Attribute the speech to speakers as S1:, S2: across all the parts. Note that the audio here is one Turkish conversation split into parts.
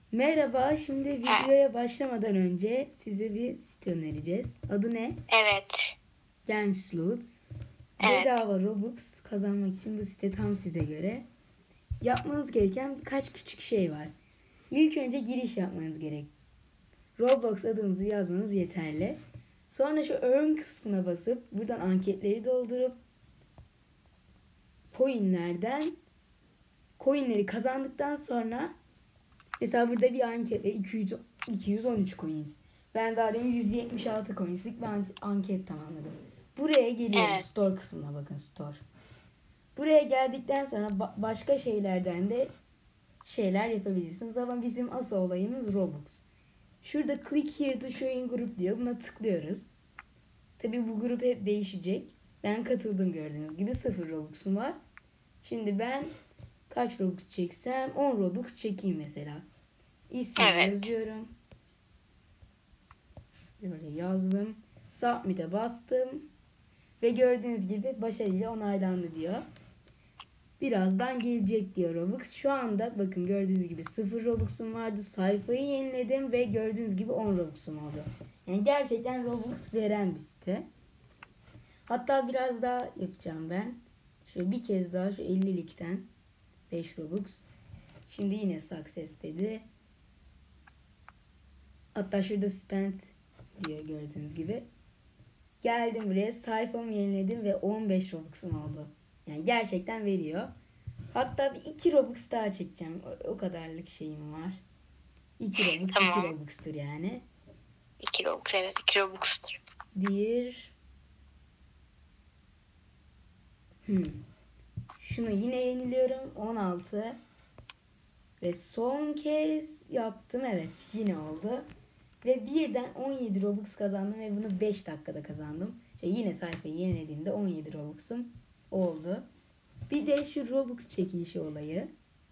S1: Merhaba, şimdi
S2: Ha,
S1: videoya başlamadan önce size bir site önereceğiz. Adı ne?
S2: evet.
S1: Gemsloot.
S2: Evet.
S1: Bedava Robux kazanmak için bu site tam size göre. Yapmanız gereken birkaç küçük şey var. İlk önce giriş yapmanız gerek. Roblox adınızı yazmanız yeterli. Sonra şu Earn kısmına basıp buradan anketleri doldurup coinleri kazandıktan sonra mesela burada bir anket ve 213 coins. Ben daha demin 176 coinslik bir anket tamamladım. Buraya geliyorum.
S2: Evet.
S1: Store kısmına bakın, store. Buraya geldikten sonra başka şeylerden de şeyler yapabilirsiniz. Ama bizim asıl olayımız Robux. Şurada click here to join group diyor. Buna tıklıyoruz. Tabi bu grup hep değişecek. Ben katıldım, gördüğünüz gibi 0 Robux'um var. Şimdi ben kaç Robux çeksem 10 Robux çekeyim mesela. İsmimi
S2: Evet.
S1: yazıyorum. Böyle yazdım. Submit'e bastım. Ve gördüğünüz gibi başarıyla onaylandı diyor. Birazdan gelecek diyor Robux. Şu anda bakın gördüğünüz gibi 0 Robux'um vardı. Sayfayı yeniledim ve gördüğünüz gibi 10 Robux'um oldu. Yani gerçekten Robux veren bir site. Hatta biraz daha yapacağım ben. Şöyle bir kez daha şu 50'likten 5 Robux. Şimdi yine success dedi. Hatta şurada spent diyor gördüğünüz gibi. Geldim buraya, sayfamı yeniledim ve 15 Robux'um oldu. Yani gerçekten veriyor. Hatta bir 2 Robux daha çekeceğim. O kadarlık şeyim var. 2 Robux 2
S2: Tamam.
S1: Robux'tur yani.
S2: 2 Robux. Evet. 2 Robux'tur.
S1: Bir. Şunu yine yeniliyorum. 16. Ve son kez yaptım. Evet, yine oldu. Ve birden 17 Robux kazandım ve bunu 5 dakikada kazandım. Yine sayfayı yenilediğimde 17 Robux'um oldu. Bir de şu Robux çekilişi olayı.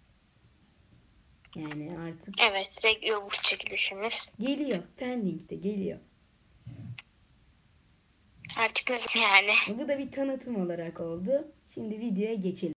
S1: Yani artık
S2: Evet. Direkt Robux çekilişimiz.
S1: geliyor. Pending'de geliyor.
S2: Artık ne yani?
S1: Bu da bir tanıtım olarak oldu. Şimdi videoya geçelim.